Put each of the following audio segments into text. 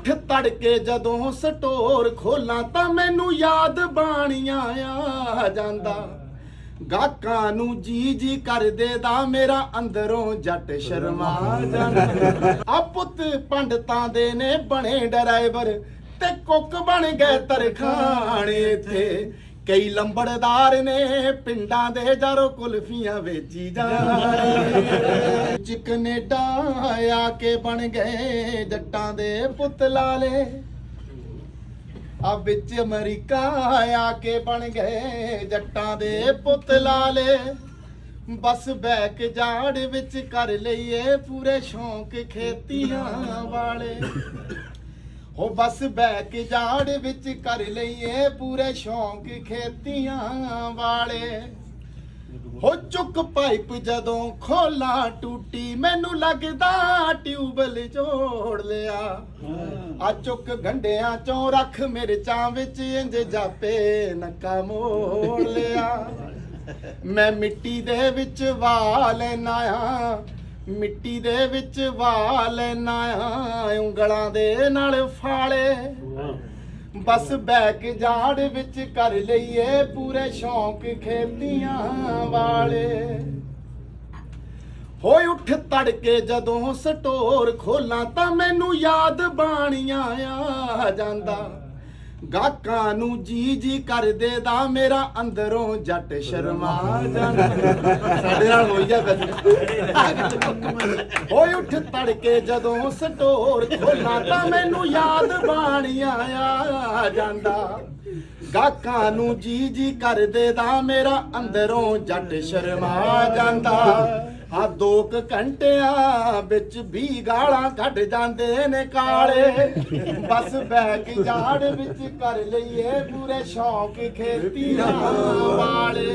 उठ तड़के जदों स्टोर खोला तां मैनू याद बाणियां आ जांदा गाहकां नू जी जी कर देदा मेरा अंदरों जट शर्मा जांदा आ पुत पंडतां दे ने बने ड्राइवर ते कुक बन गए तरखान इत्थे कई लंबड़दार ने पिंडां दे जारो कुल्फियां वेची जाने कनेडा आके बन गए जट्टां दे पुत लाले आ विच अमरीका आके बन गए जट्टां दे पुत लाले बस बैक जाड़ विच कर लईए पूरे शौक खेतियां वाले हो बस बैक जाड़ विच कर लईए पूरे शौक खेतियां वाले हो चुक पाइप जदों खोला टूटी मैनू लगदा ट्यूबल जोड़ लिया आ चुक गंढियां चों रख मिर्चां विच इंज जापे नक्का मोड़ लिया मैं मिट्टी दे विच वाल नाया मिट्टी दे विच वाल नाया उंगलां दे नाल फाले बस बैक जाड़ विच कर लईए पूरे शौक खेतियां वाले होए उठ तड़के जदों स्टोर खोला तां मैनू याद बाणियां आ जांदा गाहकां नू जी जी कर देदा मेरा अंदरों जट शर्मा जांदा साडे नाल होई जा होए उठ तड़के जदों स्टोर खोला तां मैनू याद बाणियां आ जांदा गाहकां नू जी जी कर देदा मेरा अंदरों जट शर्मा जांदा आ 2 घंटियां विच 20 गालां कढ जांदे ने काले बस बैक जाड़ विच कर लईए पूरे शौक खेतियां वाले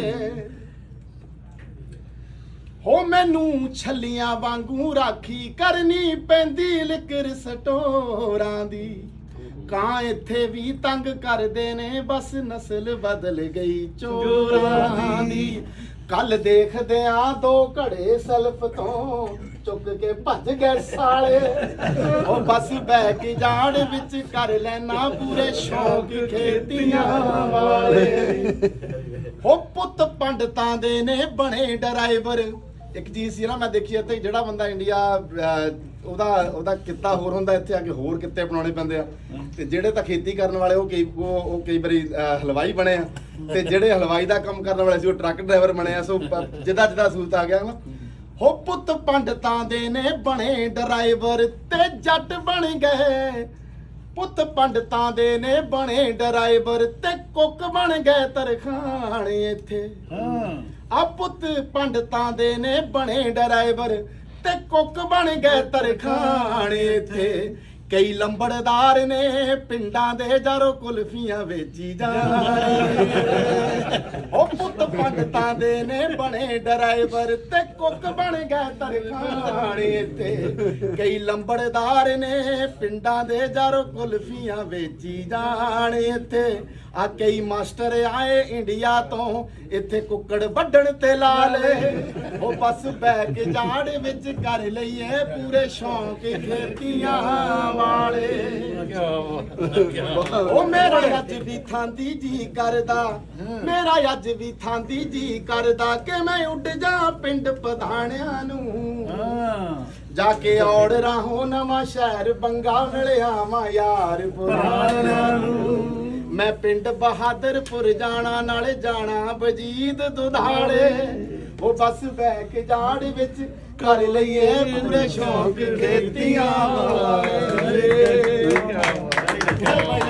हो मैनू छलियां वांगू राखी करनी पैंदी लिकर स्टोरां दी कां इत्थे भी तंग करदे ने बस नस्ल बदल गई चोरां दी कल देखदे आ 2 घड़े सल्फ तो चुक के भज गए साले ओ बस बैक जाड़ विच कर लेना पूरे शौक खेतियां वाले हो पुत पंडतां दे ने बने ड्राइवर एक चीज सी ना मैं देखी इत्थे ਜਿਹੜਾ ਬੰਦਾ ਇੰਡੀਆ ਉਹਦਾ ਕਿੱਤਾ ਹੋਰ ਹੁੰਦਾ ਇੱਥੇ ਆ ਕੇ ਹੋਰ ਕਿੱਤੇ ਬਣਾਉਣੇ ਪੈਂਦੇ ਆ ਤੇ ਜਿਹੜੇ ਤਾਂ ਖੇਤੀ ਕਰਨ ਵਾਲੇ ਉਹ ਕਈ ਵਾਰੀ ਹਲਵਾਈ ਬਣੇ ਆ ਤੇ ਜਿਹੜੇ ਹਲਵਾਈ ਦਾ ਕੰਮ ਕਰਨ ਵਾਲੇ ਸੀ ਉਹ ਟਰੱਕ ਡਰਾਈਵਰ ਬਣੇ ਆ ਸੋ ਜਿੱਦਾਂ ਸਹੂਲਤ ਆ ਗਿਆ ਨਾ ਹੋ ਪੁੱਤ ਪੰਡਤਾਂ ਦੇ ਨੇ ਬਣੇ ਡਰਾਈਵਰ ਤੇ ਜੱਟ ਬਣ ਗਏ ਪੁੱਤ ਪੰਡਤਾਂ ਦੇ ਨੇ ਬਣੇ ਡਰਾਈਵਰ ਤੇ ਕੁੱਕ ਬਣ ਗਏ ਤਰਖਾਣ ਇੱਥੇ ਆ ਪੁੱਤ ਪੰਡਤਾਂ ਦੇ ਨੇ ਬਣੇ ਡਰਾਈਵਰ ਤੇ ਕੁੱਕ ਬਣ ਗਏ ਤਰਖਾਣ ਇੱਥੇ ਕਈ ਲੰਬੜਦਾਰ ਨੇ ਪਿੰਡਾਂ ਦੇ ਜਾਰੋ ਕੁਲਫੀਆਂ ਵੇਚੀ ਜਾਣੇ ਉਹ ਪੁੱਤ ਪੰਡਤਾਂ ਦੇ ਨੇ ਬਣੇ ਡਰਾਈਵਰ ਤੇ ਕੁੱਕ ਬਣ ਗਏ ਤਰਖਾਣ ਇੱਥੇ ਕਈ ਲੰਬੜਦਾਰ ਨੇ ਪਿੰਡਾਂ ਦੇ ਜਾਰੋ ਕੁਲਫੀਆਂ ਵੇਚੀ ਜਾਣੇ ਇੱਥੇ ਆ ਕਈ ਮਾਸਟਰ ਆਏ ਇੰਡੀਆ ਤੋਂ ਇੱਥੇ ਕੁੱਕੜ ਵੱਢਣ ਤੇ ਲਾ ਲੇ ਉਹ ਬਸ ਬੈਕ ਜਾੜ ਵਿੱਚ ਕਰ ਲਈਏ ਪੂਰੇ ਸ਼ੌਂਕ ਖੇਤੀਆਂ ਵਾਲੇ ਉਹ ਮੇਰਾ ਅੱਜ ਵੀ ਥਾਂਦੀ ਜੀ ਕਰਦਾ ਮੇਰਾ ਅੱਜ ਵੀ ਥਾਂਦੀ ਜੀ ਕਰਦਾ ਕਿ ਮੈਂ ਉੱਡ ਜਾ ਪਿੰਡ ਪਧਾਣਿਆਂ ਨੂੰ ਜਾ ਕੇ ਔੜ ਰਾਹੋਂ ਨਵਾਂ ਸ਼ਹਿਰ ਬੰਗਾ ਮਿਲਿਆ ਮਾ ਯਾਰ ਪੁਰਾਣਿਆਂ ਨੂੰ मैं पिंड बहादुरपुर जाना नाले जाना बजीद दुधाले वो बस बैक जाड़ विच कर लईए पूरे शौक खेतियां